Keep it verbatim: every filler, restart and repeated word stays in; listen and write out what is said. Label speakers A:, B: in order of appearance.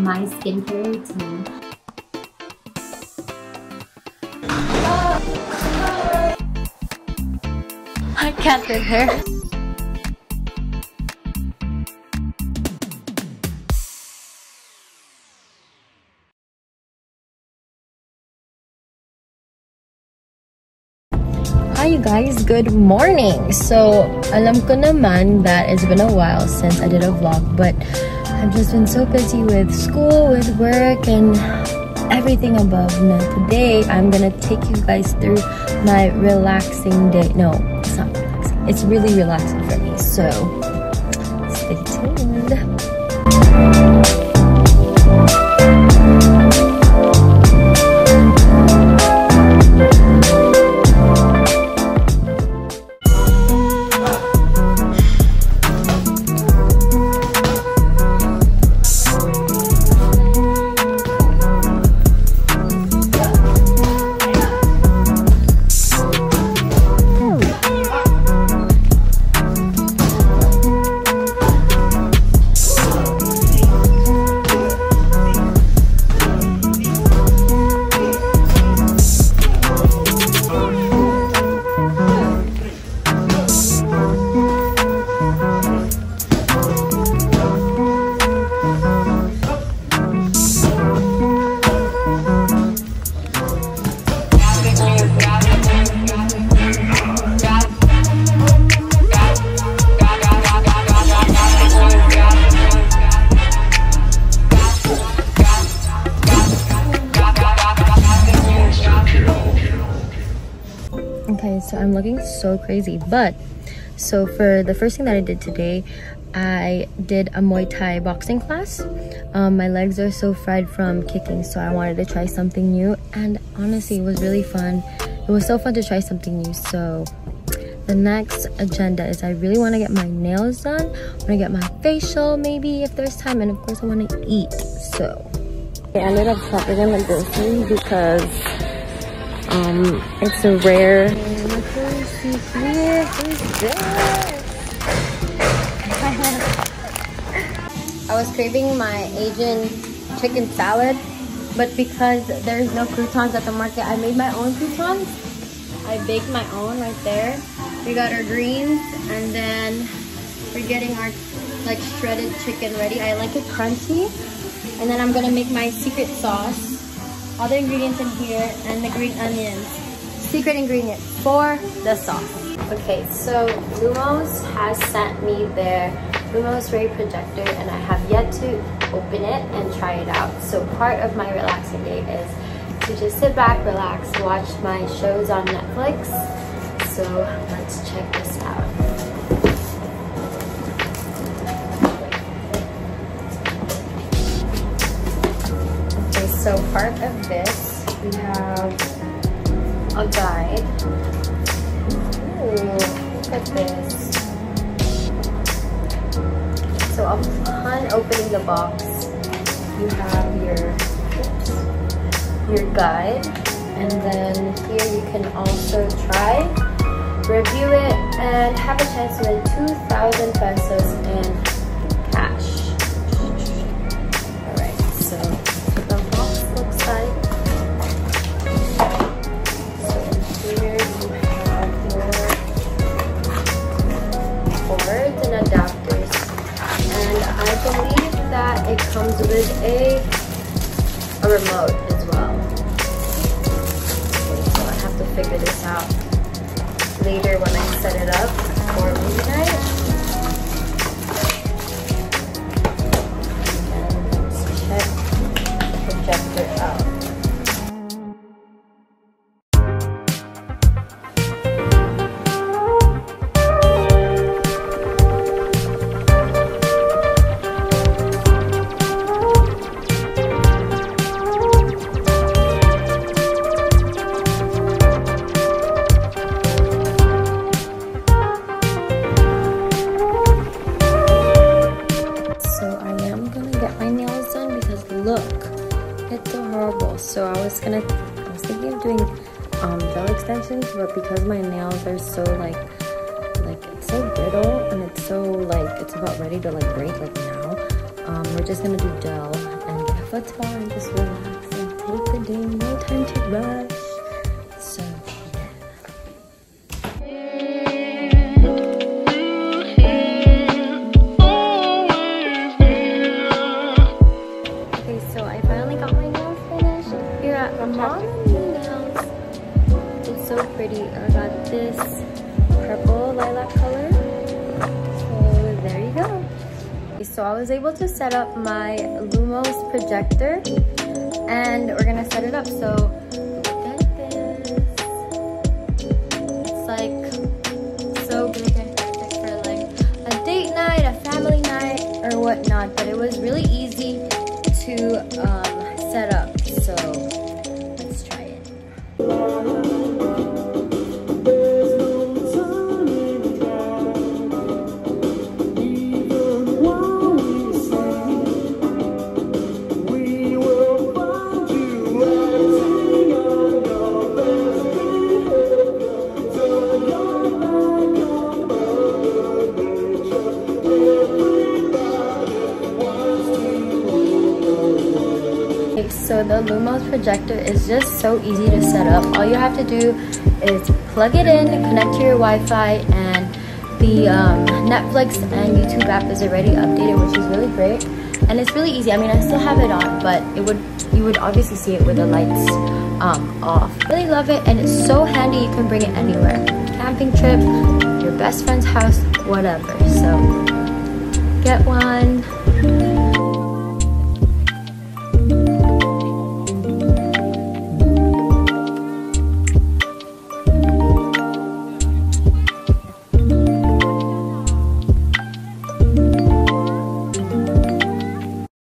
A: my skincare routine. I can't with her. Hi you guys, good morning. So alam ko naman that it's been a while since I did a vlog, but I've just been so busy with school, with work, and everything above. Now today I'm gonna take you guys through my relaxing day. No, it's not relaxing. It's really relaxing for me, so stay tuned. Okay, so I'm looking so crazy, but so for the first thing that I did today, I did a Muay Thai boxing class. Um, my legs are so fried from kicking, so I wanted to try something new, and honestly, it was really fun. It was so fun to try something new. So the next agenda is I really want to get my nails done. I want to get my facial maybe if there's time, and of course I want to eat. So I ended up shopping in the grocery because um, it's a rare. Look who we see here. Who's this? I was craving my Asian chicken salad, but because there's no croutons at the market, I made my own croutons. I baked my own right there. We got our greens, and then we're getting our like shredded chicken ready. I like it crunchy. And then I'm gonna make my secret sauce. All the ingredients in here, and the green onions. Secret ingredient for the sauce. Okay, so LUMOS has sent me their LUMOS Ray Projector, and I have yet to open it and try it out. So part of my relaxing day is to just sit back, relax, watch my shows on Netflix. So let's check this out. Okay, so part of this, we have a guide. Ooh, look at this. So upon opening the box, you have your, oops, your guide, and then here you can also try, review it, and have a chance to win two thousand pesos in cash. Alright, so the box looks like. So here you have your cords and adapters. And I believe that it comes with a, a remote as well. Okay, so I have to figure this out later when I set it up for movie night. And let's check the projector out. So I was gonna, I was thinking of doing um, gel extensions, but because my nails are so like, like it's so brittle and it's so like, it's about ready to like break like now, um, we're just gonna do gel and get avatar and just relax and take the day. No time to rush. So okay, so I finally got my nails finished here at LUMOS Nails. It's so pretty. I got this purple lilac color. So there you go. So I was able to set up my LUMOS projector, and we're gonna set it up. So look at this. It's like so big and perfect for like a date night, a family night, or whatnot. But it was really easy to um, set up. So let's try it. So the LUMOS projector is just so easy to set up. All you have to do is plug it in, connect to your Wi-Fi, and the um, Netflix and YouTube app is already updated, which is really great. And it's really easy. I mean, I still have it on, but it would you would obviously see it with the lights um, off. Really love it, and it's so handy. You can bring it anywhere. Camping trip, your best friend's house, whatever. So get one.